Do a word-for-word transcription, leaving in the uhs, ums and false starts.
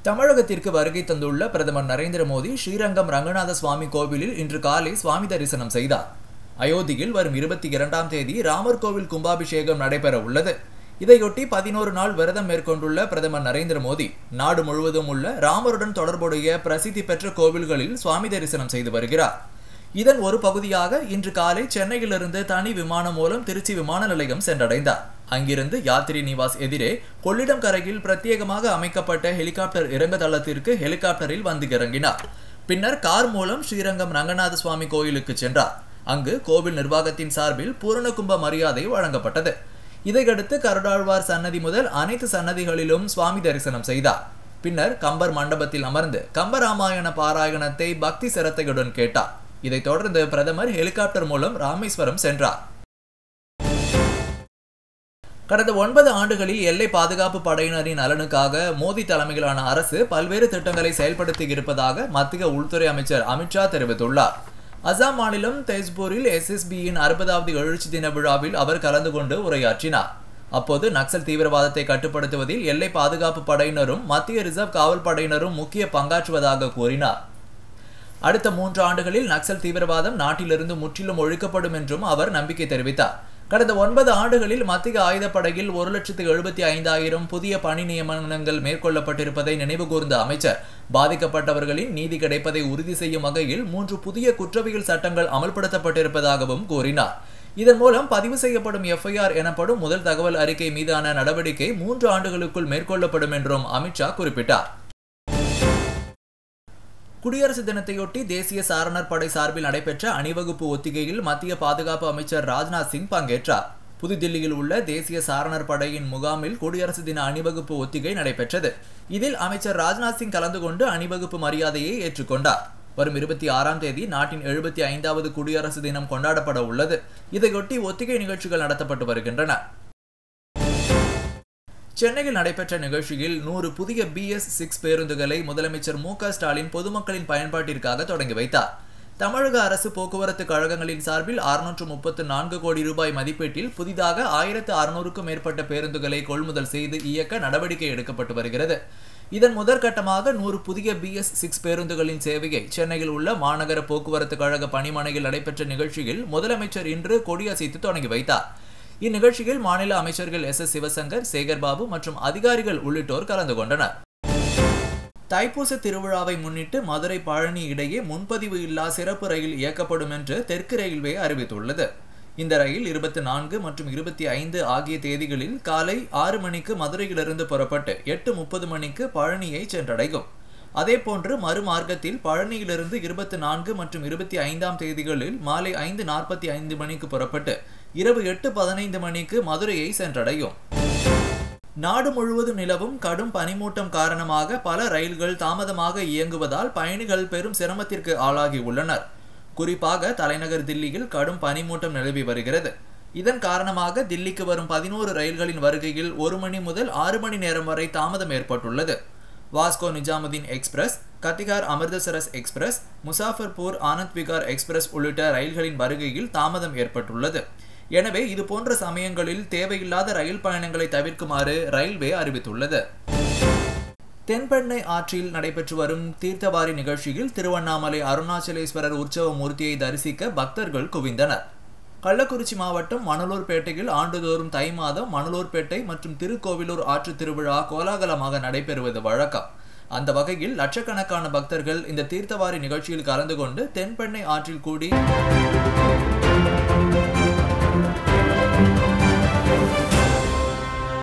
தமிழகத்திற்கு வருகை தந்துள்ள பிரதமர் நரேந்திர மோடி ஸ்ரீரங்கம் ரங்கநாத சுவாமி கோவிலில் இன்று காலை சுவாமி தரிசனம் செய்தார். அயோத்தியில் வரும் இருபத்தி இரண்டாம் தேதி ராமர் கோவில் கும்பாபிஷேகம் நடைபெற உள்ளது. இதையொட்டி பதினோரு நாள் விரதம் மேற்கொண்டுள்ள பிரதமர் நரேந்திர மோடி நாடு முழுவதும் உள்ள ராமருடன் தொடர்புடைய பிரசித்தி பெற்ற கோவில்களில் சுவாமி தரிசனம் செய்து வருகிறார். இதன் ஒரு பகுதியாக இன்று காலை சென்னையிலிருந்து தனி விமானம் மூலம் திருச்சி விமான நிலையம் சென்றடைந்தார். அங்கிருந்து யாத்திரி நிவாஸ் எதிரே கொள்ளிடம் கரையில் பிரத்யேகமாக அமைக்கப்பட்ட ஹெலிகாப்டர் இறங்க தளத்திற்கு ஹெலிகாப்டரில் வந்து இறங்கினார். பின்னர் கார் மூலம் ஸ்ரீரங்கம் ரங்கநாத சுவாமி கோயிலுக்கு சென்றார். அங்கு கோவில் நிர்வாகத்தின் சார்பில் பூரண கும்ப மரியாதை வழங்கப்பட்டது. இதையடுத்து கருடாழ்வார் சன்னதி முதல் அனைத்து சன்னதிகளிலும் சுவாமி தரிசனம் செய்தார். பின்னர் கம்பர் மண்டபத்தில் அமர்ந்து கம்பராமாயண பாராயணத்தை பக்தி சிரத்தையுடன் கேட்டார். இதைத் தொடர்ந்து பிரதமர் ஹெலிகாப்டர் மூலம் ராமேஸ்வரம் சென்றார். கடந்த ஒன்பது ஆண்டுகளில் எல்லை பாதுகாப்பு படையினரின் நலனுக்காக மோடி தலைமையிலான அரசு பல்வேறு திட்டங்களை செயல்படுத்தி இருப்பதாக மத்திய உள்துறை அமைச்சர் அமித்ஷா தெரிவித்துள்ளார். அசாம் மாநிலம் தேஜ்பூரில் எஸ் எஸ் பியின் அறுபதாவது எழுச்சி தின விழாவில் அவர் கலந்து கொண்டு உரையாற்றினார். அப்போது நக்சல் தீவிரவாதத்தை கட்டுப்படுத்துவதில் எல்லை பாதுகாப்பு படையினரும் மத்திய ரிசர்வ் காவல் படையினரும் முக்கிய பங்காற்றுவதாக கூறினார். அடுத்த மூன்று ஆண்டுகளில் நக்சல் தீவிரவாதம் நாட்டிலிருந்து முற்றிலும் ஒழிக்கப்படும் என்றும் அவர் நம்பிக்கை தெரிவித்தார். கடந்த ஒன்பது ஆண்டுகளில் மத்திய ஆயுதப்படையில் ஒரு லட்சத்து எழுபத்தி ஐந்தாயிரம் புதிய பணி நியமனங்கள் மேற்கொள்ளப்பட்டிருப்பதை நினைவுகூர்ந்த அமைச்சர் பாதிக்கப்பட்டவர்களின் நீதி கிடைப்பதை உறுதி செய்யும் வகையில் மூன்று புதிய குற்றவியல் சட்டங்கள் அமல்படுத்தப்பட்டிருப்பதாகவும் கூறினார். இதன் மூலம் பதிவு செய்யப்படும் எஃப் ஐ ஆர் எனப்படும் முதல் தகவல் அறிக்கை மீதான நடவடிக்கை மூன்று ஆண்டுகளுக்குள் மேற்கொள்ளப்படும் என்றும் அமித்ஷா குறிப்பிட்டார். குடியரசு தினத்தையொட்டி தேசிய சாரணர் படை சார்பில் நடைபெற்ற அணிவகுப்பு ஒத்திகையில் மத்திய பாதுகாப்பு அமைச்சர் ராஜ்நாத் சிங் பங்கேற்றார். புதுதில்லியில் உள்ள தேசிய சாரணர் படையின் முகாமில் குடியரசு தின அணிவகுப்பு ஒத்திகை நடைபெற்றது. இதில் அமைச்சர் ராஜ்நாத் சிங் கலந்து கொண்டு அணிவகுப்பு மரியாதையை ஏற்றுக்கொண்டார். வரும் இருபத்தி ஆறாம் தேதி நாட்டின் எழுபத்தி ஐந்தாவது குடியரசு தினம் கொண்டாடப்பட உள்ளது. இதையொட்டி ஒத்திகை நிகழ்ச்சிகள் நடத்தப்பட்டு வருகின்றன. சென்னையில் நடைபெற்ற நிகழ்ச்சியில் நூறு புதிய பி எஸ் சிக்ஸ் பேருந்துகளை முதலமைச்சர் மு க ஸ்டாலின் பொதுமக்களின் பயன்பாட்டிற்காக தொடங்கி வைத்தார். தமிழக அரசு போக்குவரத்து கழகங்களின் சார்பில் அறுநூற்று முப்பத்து நான்கு கோடி ரூபாய் மதிப்பீட்டில் புதிதாக ஆயிரத்து அறுநூறுக்கும் மேற்பட்ட பேருந்துகளை கொள்முதல் செய்து இயக்க நடவடிக்கை எடுக்கப்பட்டு வருகிறது. இதன் முதற்கட்டமாக நூறு புதிய பி எஸ் சிக்ஸ் பேருந்துகளின் சேவையை சென்னையில் உள்ள மாநகர போக்குவரத்து கழக பணிமனையில் நடைபெற்ற நிகழ்ச்சியில் முதலமைச்சர் இன்று கொடியசைத்து தொடங்கி வைத்தார். இந்நிகழ்ச்சியில் மாநில அமைச்சர்கள் எஸ் எஸ் சிவசங்கர், சேகர்பாபு மற்றும் அதிகாரிகள் உள்ளிட்டோர் கலந்து கொண்டனர். தைப்பூச திருவிழாவை முன்னிட்டு மதுரை பழனி இடையே முன்பதிவு இல்லா சிறப்பு ரயில் இயக்கப்படும் என்று தெற்கு ரயில்வே அறிவித்துள்ளது. இந்த ரயில் இருபத்தி நான்கு மற்றும் இருபத்தி ஐந்து ஆகிய தேதிகளில் காலை ஆறு மணிக்கு மதுரையிலிருந்து புறப்பட்டு எட்டு முப்பது மணிக்கு பழனியை சென்றடையும். அதேபோன்று மறுமார்க்கத்தில் பழனியிலிருந்து இருபத்தி நான்கு மற்றும் இருபத்தி ஐந்தாம் தேதிகளில் மாலை ஐந்து நாற்பத்தி ஐந்து மணிக்கு புறப்பட்டு இரவு எட்டு பதினைந்து மணிக்கு மதுரையை சென்றடையும். நாடு முழுவதும் நிலவும் கடும் பனிமூட்டம் காரணமாக பல ரயில்கள் தாமதமாக இயங்குவதால் பயணிகள் பெரும் சிரமத்திற்கு ஆளாகி உள்ளனர். குறிப்பாக தலைநகர் தில்லியில் கடும் பனிமூட்டம் நிலவி வருகிறது. இதன் காரணமாக தில்லிக்கு வரும் பதினோரு ரயில்களின் வருகையில் ஒரு மணி முதல் ஆறு மணி நேரம் வரை தாமதம் ஏற்பட்டுள்ளது. Vasco Nizamuddin express, Katihar Amritsar express, Muzaffarpur Anand Vihar express உள்ளிட்ட ரயில்களின் வருகையில் தாமதம் ஏற்பட்டுள்ளது. எனவே இதுபோன்ற சமயங்களில் தேவையில்லாத ரயில் பயணங்களை தவிர்க்குமாறு ரயில்வே அறிவித்துள்ளது. தென்பெண்ணை ஆற்றில் நடைபெற்று வரும் தீர்த்தவாரி நிகழ்ச்சியில் திருவண்ணாமலை அருணாச்சலேஸ்வரர் உற்சவ மூர்த்தியை தரிசிக்க பக்தர்கள் குவிந்தனர். கள்ளக்குறிச்சி மாவட்டம் மணலூர்பேட்டையில் ஆண்டுதோறும் தை மாதம் மணலூர்பேட்டை மற்றும் திருக்கோவிலூர் ஆற்று திருவிழா கோலாகலமாக நடைபெறுவது வழக்கம். அந்த வகையில் லட்சக்கணக்கான பக்தர்கள் இந்த தீர்த்தவாரி நிகழ்ச்சியில் கலந்து கொண்டு தென்பெண்ணை ஆற்றில் கூடி